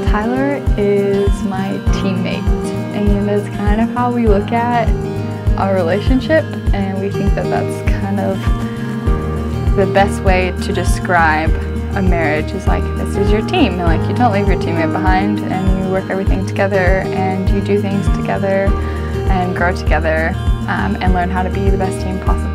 Tyler is my teammate, and that's kind of how we look at our relationship, and we think that that's kind of the best way to describe a marriage is like, this is your team, and like you don't leave your teammate behind, and you work everything together, and you do things together and grow together, and learn how to be the best team possible.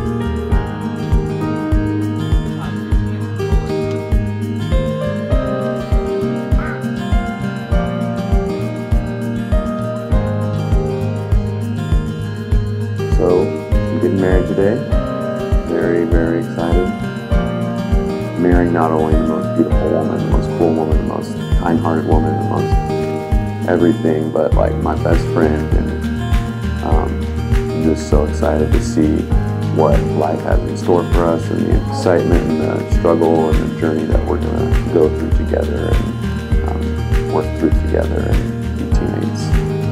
So, I'm getting married today. Very, very excited. Marrying not only the most beautiful woman, the most cool woman, the most kind-hearted woman, the most everything, but like my best friend, and I'm just so excited to see what life has in store for us, and the excitement and the struggle and the journey that we're going to go through together and work through together and be teammates.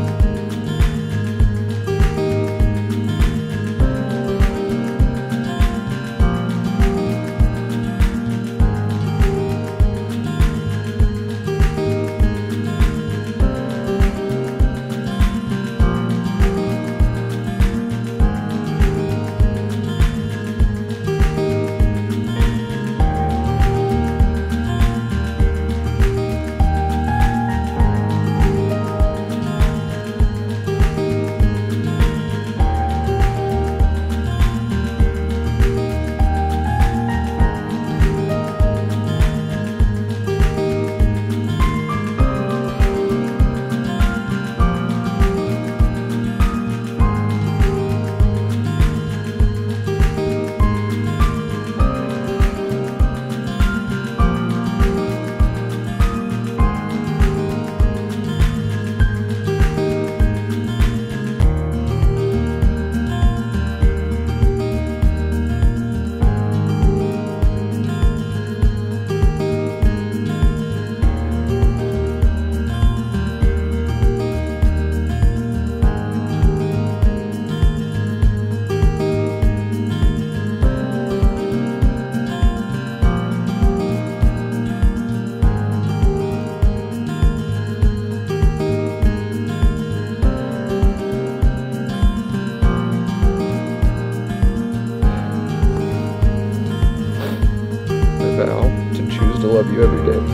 I vow to choose to love you every day.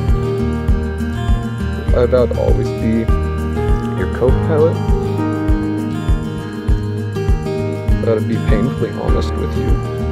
I vow to always be your co-pilot. I vow to be painfully honest with you.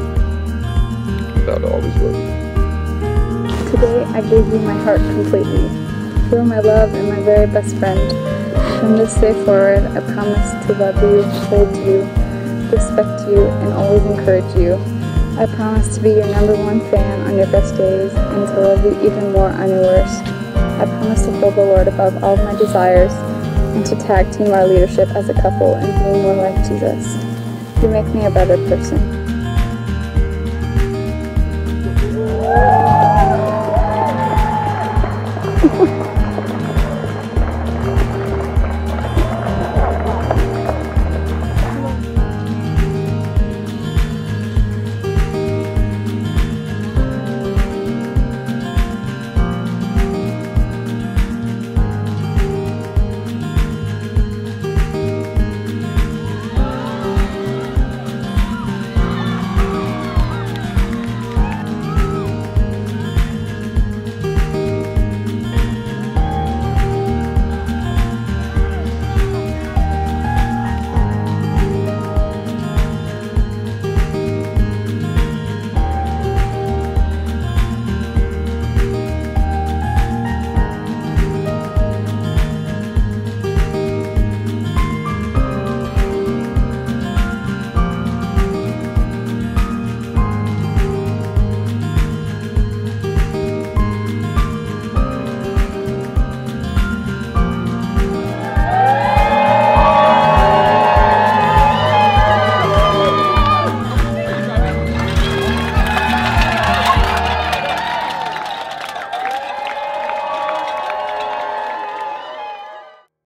I vow to always love you. Today I gave you my heart completely. You are my love and my very best friend. From this day forward, I promise to love you, hold you, respect you, and always encourage you. I promise to be your #1 fan on your best days and to love you even more on your worst. I promise to hold the Lord above all of my desires and to tag team our leadership as a couple and being more like Jesus. You make me a better person.